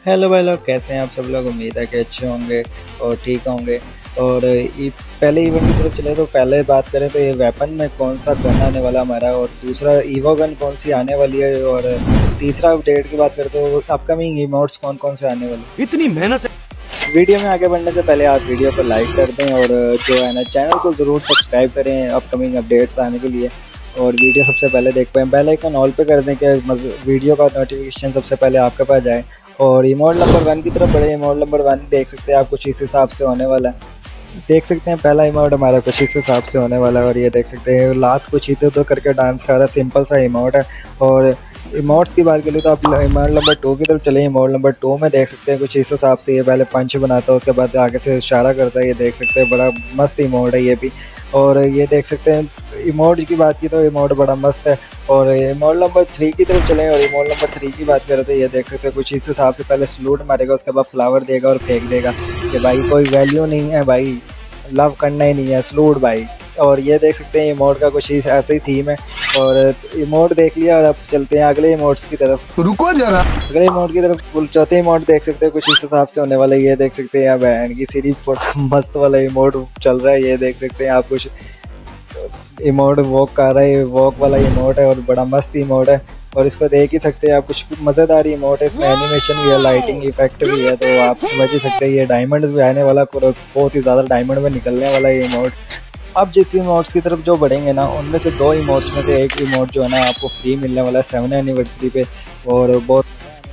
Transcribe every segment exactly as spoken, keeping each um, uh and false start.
Hello भाई लोग, कैसे हैं आप सब लोग। उम्मीद है कि अच्छे होंगे और ठीक होंगे। और ये पहले इवेंट की तरफ चले तो पहले बात करें तो ये वेपन में कौन सा गन आने वाला हमारा, और दूसरा ईवो गन कौन सी आने वाली है, और तीसरा अपडेट की बात करें तो अपकमिंग इमोट्स कौन कौन से आने वाले। इतनी मेहनत। वीडियो में आगे बढ़ने से पहले आप वीडियो को लाइक कर दें और जो है ना चैनल को ज़रूर सब्सक्राइब करें अपकमिंग अपडेट्स आने के लिए, और वीडियो सबसे पहले देख पाएँ। बेल आइकन ऑल पे कर दें कि वीडियो का नोटिफिकेशन सबसे पहले आपके पास जाए। और इमोट नंबर वन की तरफ बढ़े। इमोट नंबर वन देख सकते हैं आप, कुछ इस हिसाब से होने वाला है। देख सकते हैं पहला इमोट हमारा कुछ इस हिसाब से होने वाला है, और ये देख सकते हैं लात कुछ इधर उधर करके डांस कर रहा है। सिंपल सा इमोट है। और इमोट्स की बात करें तो आप इमोट नंबर टू की तरफ चले। इमोट नंबर टू में देख सकते हैं कुछ इस हिसाब से, ये पहले पंच बनाता है उसके बाद आगे से इशारा करता है। ये देख सकते हैं बड़ा मस्त इमोट है ये भी। और ये देख सकते हैं इमोट की बात की तो इमोट बड़ा मस्त है। और इमोट नंबर थ्री की तरफ चलें, और इमोट नंबर थ्री की बात करें तो ये देख सकते हैं कुछ इस हिसाब से, पहले सलूट मारेगा उसके बाद फ्लावर देगा और फेंक देगा कि भाई कोई वैल्यू नहीं है भाई, लव करना ही नहीं है, सलूट भाई। और ये देख सकते हैं इमोट का कुछ ऐसे ही थीम है। और इमोट देख लिया और अब चलते हैं अगले इमोट्स की तरफ। रुको जरा, अगले इमोट की तरफ चौथे इमोट देख सकते हैं कुछ इस हिसाब से होने वाला है। ये देख सकते हैं यहाँ बहन की सीढ़ी मस्त वाला इमोट चल रहा है। ये देख सकते हैं आप, कुछ इमोट वॉक कर रहा है, वॉक वाला इमोट है और बड़ा मस्त इमोट है। और इसको देख ही सकते हैं आप, कुछ मज़ेदार इमोट है। इसमें एनिमेशन भी है, लाइटिंग इफेक्ट भी है, तो आप समझ ही सकते हैं ये डायमंड भी आने वाला, बहुत ही ज़्यादा डायमंड में निकलने वाला ये इमोट। अब जिस इमोट्स की तरफ जो बढ़ेंगे ना, उनमें से दो इमोट्स में से एक इमोट जो है ना आपको फ्री मिलने वाला है सेवन एनिवर्सरी पे। और बहुत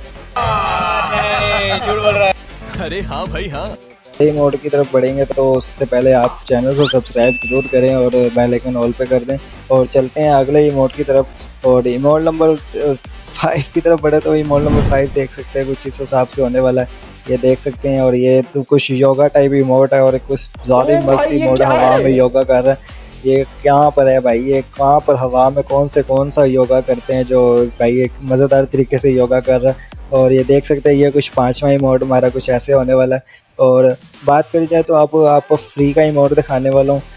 झूठ बोल रहा है। अरे हाँ भाई हाँ। इमोट की तरफ बढ़ेंगे तो उससे पहले आप चैनल को सब्सक्राइब ज़रूर करें और बेल आइकन ऑल पे कर दें। और चलते हैं अगले इमोट की तरफ। और इमोट नंबर फाइव की तरफ बढ़े तो इमोट नंबर फाइव देख सकते हैं कुछ इस हिसाब से होने वाला है। ये देख सकते हैं। और ये तो कुछ योगा टाइप इमोट है और कुछ ज़्यादा ही मस्त इमोट है, हवा में योगा कर रहा है। ये कहाँ पर है भाई, ये कहाँ पर हवा में कौन से कौन सा योगा करते हैं जो भाई एक मज़ेदार तरीके से योगा कर रहा है। और ये देख सकते हैं ये कुछ पाँचवा इमोट हमारा कुछ ऐसे होने वाला है। और बात करी जाए तो आप आपको फ्री का इमोट दिखाने वाला हूँ।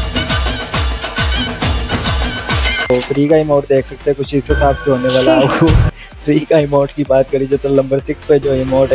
तो फ्री का इमोट देख सकते हैं कुछ इस हिसाब से होने वाला है। फ्री का इमोट की बात करी जाए तो नंबर सिक्स पे जो इमोट है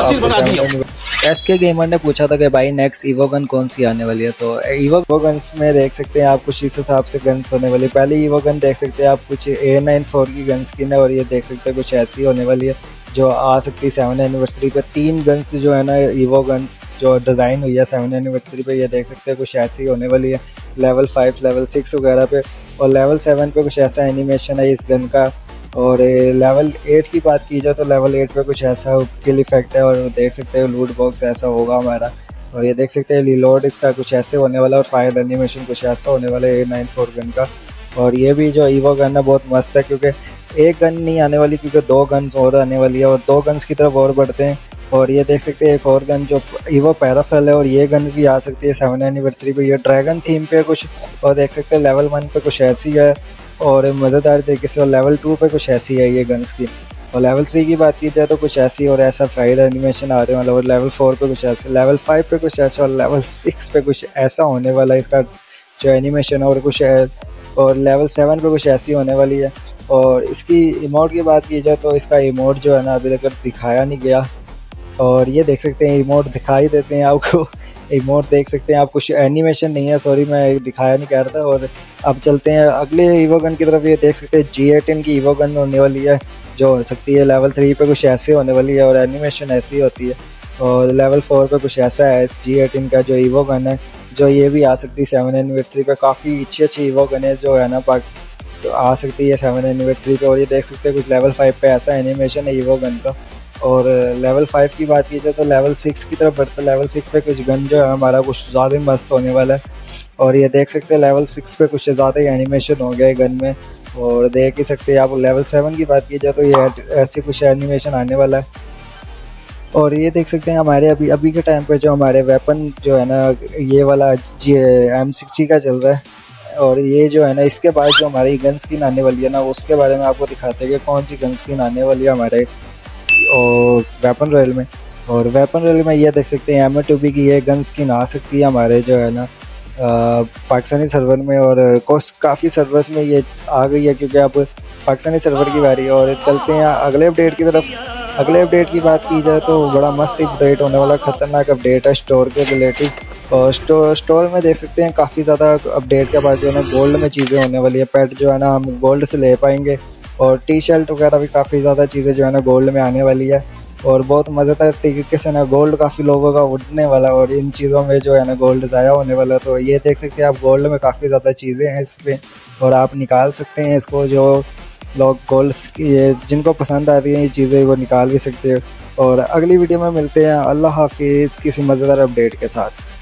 ये एस के गेमर ने पूछा था कि भाई नेक्स्ट ईवो गन कौन सी आने वाली है। तो ईवो गन्स में देख सकते हैं आप कुछ इस हिसाब से गन्स होने वाली है। पहले ईवो गन देख सकते हैं आप कुछ ए नाइन फोर की गन स्किन है, और ये देख सकते हैं कुछ ऐसी होने वाली है जो आ सकती है सेवन एनिवर्सरी पे। तीन गन्स जो है ना ईवो गन्स जो डिज़ाइन हुई है सेवन एनिवर्सरी पे, ये देख सकते हैं कुछ ऐसी होने वाली है लेवल फाइव लेवल सिक्स वगैरह पे। और लेवल सेवन पे कुछ ऐसा एनिमेशन है इस गन का। और लेवल एट की बात की जाए तो लेवल एट पे कुछ ऐसा किल इफेक्ट है, और देख सकते हैं लूट बॉक्स ऐसा होगा हमारा। और ये देख सकते हैं रिलोड इसका कुछ ऐसे होने वाला है, और फायर एनिमेशन कुछ ऐसा होने वाला है ए नाइन फोर गन का। और ये भी जो ईवो गन है बहुत मस्त है, क्योंकि एक गन नहीं आने वाली क्योंकि दो गन्स और आने वाली है। और दो गन्स की तरफ और बढ़ते हैं। और ये देख सकते हैं एक और गन जो ईवो पैराफेल है, और ये गन भी आ सकती है सेवन एनिवर्सरी पे। ये ड्रैगन थीम पे कुछ, और देख सकते हैं लेवल वन पे कुछ ऐसी है और मज़ेदार तरीके से। और लेवल टू पे कुछ ऐसी है ये गन्स की। और लेवल थ्री की बात की जाए तो कुछ ऐसी और ऐसा फायर एनिमेशन आ रहे हैं। और लेवल फोर पे कुछ ऐसे, लेवल फाइव पे कुछ ऐसा, और लेवल सिक्स पे कुछ ऐसा होने वाला है इसका जो एनिमेशन है। और कुछ है, और लेवल सेवन पे कुछ ऐसी होने वाली है। और इसकी इमोट की बात की जाए तो इसका इमोट जो है ना अभी तक दिखाया नहीं गया। और ये देख सकते हैं इमोट दिखाई देते हैं आपको। इमोट देख सकते हैं आप, कुछ एनिमेशन नहीं है, सॉरी मैं दिखाया नहीं कर रहा था। और अब चलते हैं अगले ईवो गन की तरफ। ये देख सकते हैं जी एटीन की ईवो गन होने वाली है जो हो सकती है लेवल थ्री पे कुछ ऐसे होने वाली है, और एनिमेशन ऐसी होती है। और लेवल फोर पे कुछ ऐसा है जी एटीन का जो ईवो गन है, जो ये भी आ सकती है सेवन एनिवर्सरी पे। काफ़ी अच्छी अच्छी ईवो गन है जो है ना पाक आ सकती है सेवन एनिवर्सरी पे। और ये देख सकते हैं कुछ लेवल फाइव पे ऐसा एनिमेशन है ईवो गन का। और लेवल फाइव की बात की जाए तो लेवल सिक्स की तरफ बढ़ते, लेवल सिक्स पे कुछ गन जो है हमारा कुछ ज़्यादा मस्त होने वाला है। और ये देख सकते हैं लेवल सिक्स पे कुछ ज़्यादा ही एनिमेशन हो गया है गन में। और देख ही सकते हैं आप लेवल सेवन की बात की जाए तो ये ऐसे कुछ एनिमेशन आने वाला है। और ये देख सकते हैं हमारे अभी अभी के टाइम पे जो हमारे वेपन जो है ना ये वाला जी एम सिक्सटी का चल रहा है। और ये जो है ना इसके बाद जो हमारी गन स्किन आने वाली है ना, उसके बारे में आपको दिखाते हैं कि कौन सी गन स्किन आने वाली है हमारे और वेपन रॉयल में। और वेपन रॉयल में ये देख सकते हैं एम टू बी की ये गन स्किन आ सकती है हमारे जो है ना पाकिस्तानी सर्वर में। और काफ़ी सर्वर्स में ये आ गई है क्योंकि अब पाकिस्तानी सर्वर की बारी है। और चलते हैं अगले अपडेट की तरफ। अगले अपडेट की बात की जाए तो बड़ा मस्त अपडेट होने वाला, खतरनाक अपडेट है स्टोर के रिलेटिव। और स्टोर स्टोर में देख सकते हैं काफ़ी ज़्यादा अपडेट के बाद जो है ना गोल्ड में चीज़ें होने वाली है। पेट जो है ना हम गोल्ड से ले पाएंगे, और टी शर्ट वगैरह भी काफ़ी ज़्यादा चीज़ें जो है ना गोल्ड में आने वाली है। और बहुत मज़ेदार तरीके से ना गोल्ड काफ़ी लोगों का उड़ने वाला, और इन चीज़ों में जो है ना गोल्ड ज़ाया होने वाला। तो ये देख सकते हैं आप गोल्ड में काफ़ी ज़्यादा चीज़ें हैं इस पर, और आप निकाल सकते हैं इसको। जो लोग गोल्ड्स ये जिनको पसंद आ रही हैं ये चीज़ें वो निकाल भी सकते हैं। और अगली वीडियो में मिलते हैं। अल्लाह हाफिज़ किसी मज़ेदार अपडेट के साथ।